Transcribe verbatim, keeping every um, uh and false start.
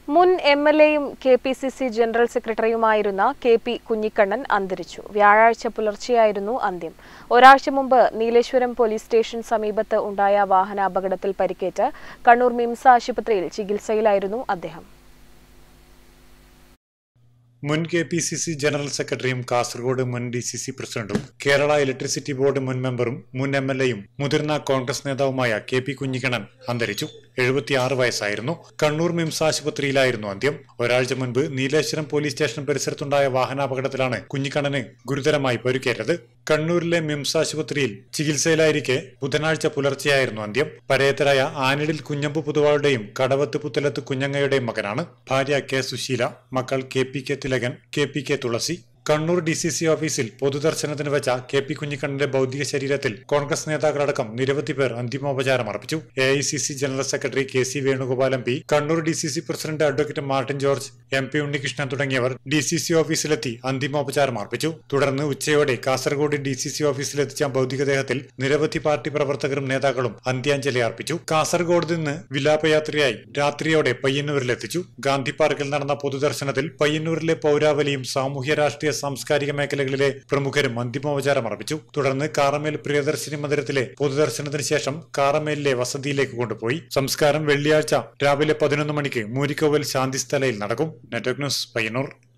മുൻ M L എയും K P C C general സെക്രട്ടറിയുമായിരുന്ന കെ പി കുഞ്ഞിക്കണ്ണൻ അന്തരിച്ചു. വ്യാഴാഴ്ച പുലർച്ചെയായിരുന്നു അന്ത്യം. ഒരാഴ്ച മുമ്പ് നീലേശ്വരം പോലീസ് സ്റ്റേഷൻ സമീപത്ത് ഉണ്ടായ വാഹനാപകടത്തിൽ പരിക്കേറ്റ് കണ്ണൂർ മിംസ് ആശുപത്രിയിൽ ചികിത്സയിലായിരുന്നു അദ്ദേഹം. മുൻ K P C C general സെക്രട്ടറിയും കാസർഗോഡ് മുൻ ഡി സി സി പ്രസിഡന്റും കേരള ഇലക്ട്രിസിറ്റി ബോർഡ് മുൻ മെമ്പറും മുൻ എം എൽ എയും മുതിർന്ന കോൺഗ്രസ് നേതാവുമായ കെ പി കുഞ്ഞിക്കണ്ണൻ അന്തരിച്ചു. എഴുപത്തിയാറ് വയസ്സായിരുന്നു. കണ്ണൂർ മിംസ് ആശുപത്രിയിലായിരുന്നു അന്ത്യം. ഒരാഴ്ച മുൻപ് നീലേശ്വരം പോലീസ് സ്റ്റേഷൻ പരിസരത്തുണ്ടായ വാഹനാപകടത്തിലാണ് കുഞ്ഞിക്കണ്ണന് ഗുരുതരമായി പരിക്കേറ്റത്. കണ്ണൂരിലെ മിംസ് ആശുപത്രിയിൽ ചികിത്സയിലായിരിക്കെ ബുധനാഴ്ച പുലർച്ചെയായിരുന്നു അന്ത്യം. പരേതരായ ആനിടിൽ കുഞ്ഞമ്പു പുതുവാളുടെയും കടവത്ത് പുത്തലത്ത് കുഞ്ഞങ്ങയുടെയും മകനാണ്. ഭാര്യ കെ സുശീല, മക്കൾ K P K Thilakan, K P K Thulasi. Kannur D C C ഓഫീസിൽ പൊതുദർശനത്തിന് വെച്ച കെ പി കുഞ്ഞിക്കണ്ണന്റെ ഭൗതിക ശരീരത്തിൽ കോൺഗ്രസ് നേതാക്കളടക്കം നിരവധി പേർ അന്തിമോപചാരം അർപ്പിച്ചു. A I C C general secretary K C Venugopal M P, Kannur D C C president advocate Martin George, M P Unnikrishnan തുടങ്ങിയവർ ഡി സി സി ഓഫീസിലെത്തി അന്തിമോപചാരം അർപ്പിച്ചു. തുടർന്ന് ഉച്ചയോടെ കാസർഗോഡ് ഡി സി സി ഓഫീസിലെത്തിച്ച ഭൗതികദേഹത്തിൽ നിരവധി പാർട്ടി പ്രവർത്തകരും നേതാക്കളും അന്ത്യാഞ്ജലി അർപ്പിച്ചു. കാസർഗോഡ് നിന്ന് വിലാപയാത്രയായി രാത്രിയോടെ പയ്യന്നൂരിലെത്തിച്ചു. ഗാന്ധി പാർക്കിൽ നടന്ന പൊതുദർശനത്തിൽ പയ്യന്നൂരിലെ പൗരാവലിയും സാമൂഹ്യ രാഷ്ട്രീയ സാംസ്കാരിക മേഖലകളിലെ പ്രമുഖരും അന്തിമോപചാരം അർപ്പിച്ചു. തുടർന്ന് കാറമേൽ പ്രിയദർശിനി മന്ദിരത്തിലെ പൊതുദർശനത്തിന് ശേഷം കാറമേലിലെ വസതിയിലേക്ക് കൊണ്ടുപോയി. സംസ്കാരം വെള്ളിയാഴ്ച രാവിലെ പതിനൊന്ന് മണിക്ക് മൂരിക്കോവൽ ശാന്തിസ്ഥലയിൽ നടക്കും. Network news, Payyanur.